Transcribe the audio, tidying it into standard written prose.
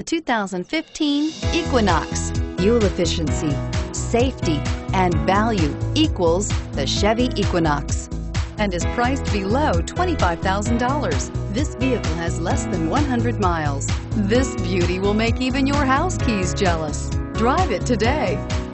The 2015 Equinox. Fuel efficiency, safety, and value equals the Chevy Equinox and is priced below $25,000. This vehicle has less than 100 miles. This beauty will make even your house keys jealous. Drive it today.